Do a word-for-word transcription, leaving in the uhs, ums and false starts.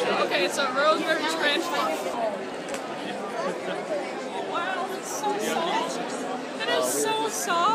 Okay, it's a rosemary tarantula. Wow, it's so soft. It is so soft.